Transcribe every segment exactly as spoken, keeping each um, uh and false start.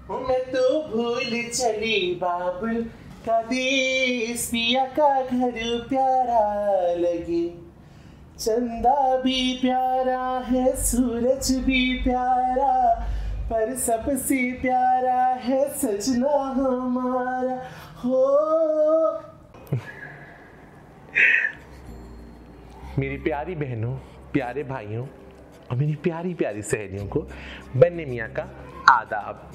मैं तो भूल चली बाबुल का देश, पिया का घर प्यारा लगे, चंदा भी प्यारा है, सूरज भी प्यारा, पर सबसे प्यारा है सजना हमारा हो। मेरी प्यारी बहनों, प्यारे भाइयों और मेरी प्यारी प्यारी सहेलियों को बन्ने मियाँ का आदाब।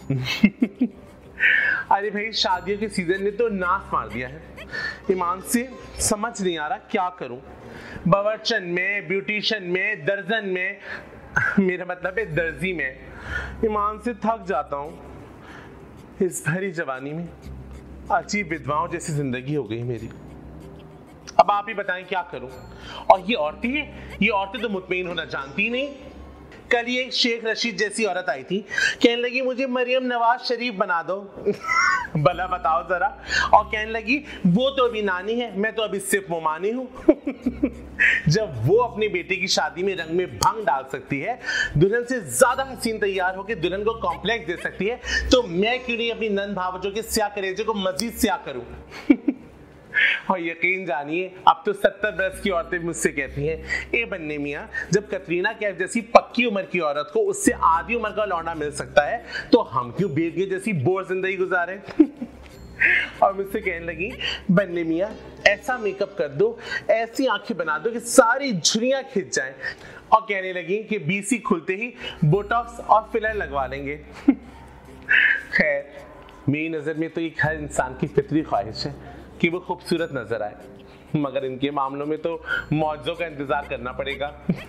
अरे भाई, शादियों के सीजन ने तो नाश मार दिया है। ईमान से समझ नहीं आ रहा क्या करूं। बावर्चन में, ब्यूटिशियन में, दर्जन में, मेरा मतलब है दर्जी में, ईमान से थक जाता हूं। इस भरी जवानी में अजीब विधवाओं जैसी जिंदगी हो गई मेरी। अब आप ही बताएं क्या करूं। और ये औरतें ये औरतें तो मुतमईन होना जानती नहीं। कल ही एक शेख रशीद जैसी औरत आई थी, कहने लगी मुझे मरियम नवाज शरीफ बना दो। भला बताओ जरा। और कहने लगी वो तो अभी नानी है, मैं तो अभी सिर्फ मोमानी हूँ। जब वो अपने बेटे की शादी में रंग में भंग डाल सकती है, दुल्हन से ज्यादा हसीन तैयार होकर दुल्हन को कॉम्प्लेक्स दे सकती है, तो मैं क्यों नहीं अपनी नंद भावजों के स्याह कलेजे को मजीद स्याह करूं। और यकीन जानिए, अब तो सत्तर बरस की औरतें मुझसे कहती हैं, ए बन्ने मियाँ, जब कतरीना कैफ जैसी पक्की उम्र की औरत को उससे आधी उम्र का लौंडा मिल सकता है, तो हम क्यों बेटियों जैसी बोर जिंदगी गुजारें। और मुझसे कहने लगी, बन्ने मियाँ ऐसा मेकअप कर दो, ऐसी आंखें बना दो कि सारी झुर्रियां खिंच जाएं। और कहने लगी कि बीसी खुलते ही बोटॉक्स और फिलर लगवा लेंगे। खैर, मेरी नजर में तो एक हर इंसान की फितरी ख्वाहिश है कि वो खूबसूरत नजर आए, मगर इनके मामलों में तो मौजों का इंतजार करना पड़ेगा।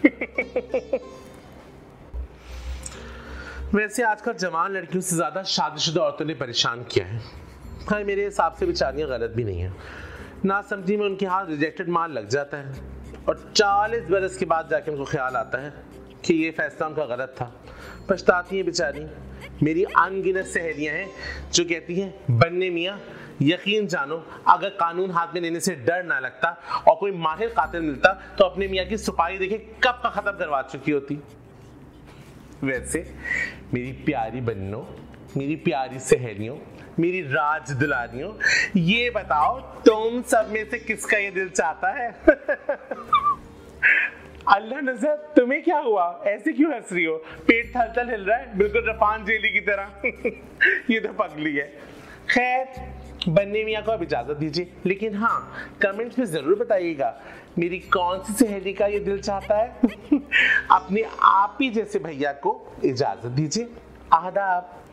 वैसे आजकल जवान लड़कियों से ज्यादा शादीशुदा औरतों ने परेशान किया है। हाँ, मेरे हिसाब से बेचारियां गलत भी नहीं है। ना समझी में उनके हाथ रिजेक्टेड माल लग जाता है और चालीस बरस के बाद जाके उनको ख्याल आता है कि ये फैसला उनका गलत था। पछताती हैं बेचारी। मेरी अनगिनत सहेलियां हैं जो कहती हैं, बन्ने मियाँ यकीन जानो, अगर कानून हाथ में लेने से डर ना लगता और कोई माहिर कातिल मिलता तो अपने मियाँ की सुपारी देखे कब का खत्म करवा चुकी होती। वैसे मेरी प्यारी बन्नों, मेरी प्यारी सहेलियों, मेरी राज दुलारियों, ये बताओ तुम सब में से किसका ये दिल चाहता है। अल्लाह नजर, तुम्हें क्या हुआ? ऐसे क्यों हंस रही हो? पेट थल थल हिल रहा है, बिल्कुल रफान जेली की तरह। ये तो पगली है। खैर, बन्ने मियाँ को अब इजाजत दीजिए, लेकिन हाँ, कमेंट्स में जरूर बताइएगा मेरी कौन सी सहेली का ये दिल चाहता है। अपने आप ही जैसे भैया को इजाजत दीजिए। आदाब।